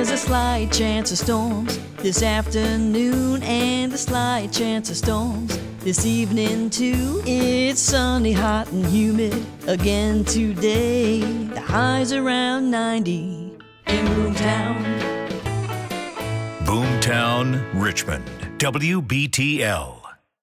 There's a slight chance of storms this afternoon and a slight chance of storms this evening too. It's sunny, hot and humid again today. The high's around 90 in Boomtown. Boomtown, Richmond, WBTL.